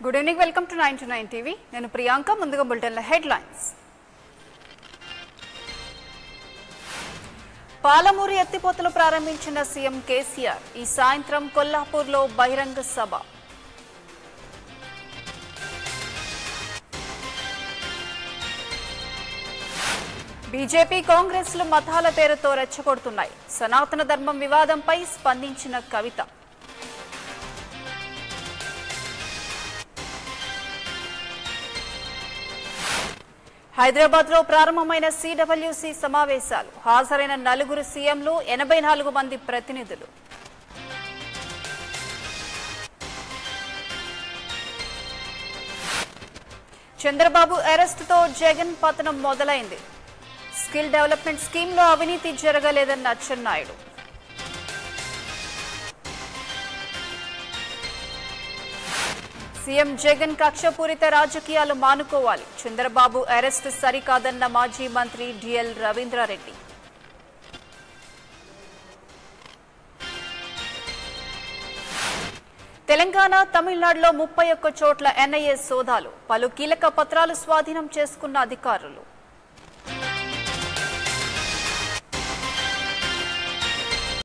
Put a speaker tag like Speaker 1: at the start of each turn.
Speaker 1: Good evening, welcome to 929 TV. నేను ప్రియాంక. ముందుగా బులెటిన్ల headlines. Palamuru ఎత్తిపోతలు ప్రారంభించిన సీఎం కేసీఆర్. ఈ సాయంత్రం కొల్లాపూర్లో బహిరంగ సభ. బీజేపీ కాంగ్రెస్లు మతాల పేరుతో రెచ్చగొడుతున్నాయి. సనాతన ధర్మం వివాదంపై స్పందించిన కవిత. హైదరాబాద్ లో ప్రారంభమైన సిడబ్ల్యూసీ సమావేశాలు. హాజరైన 4 సీఎంలు, 84 మంది ప్రతినిధులు. చంద్రబాబు అరెస్టుతో జగన్ పతనం మొదలైంది. స్కిల్ డెవలప్మెంట్ స్కీమ్లో అవినీతి జరగలేదన్న అచ్చెన్నాయుడు. సీఎం జగన్ కక్షపూరిత రాజకీయాలు మానుకోవాలి. చంద్రబాబు అరెస్టు సరికాదన్న మాజీ మంత్రి డిఎల్ రవీంద్రారెడ్డి. తెలంగాణ, తమిళనాడులో 31 చోట్ల ఎన్ఐఏ సోదాలు. పలు కీలక పత్రాలు స్వాధీనం చేసుకున్న అధికారులు.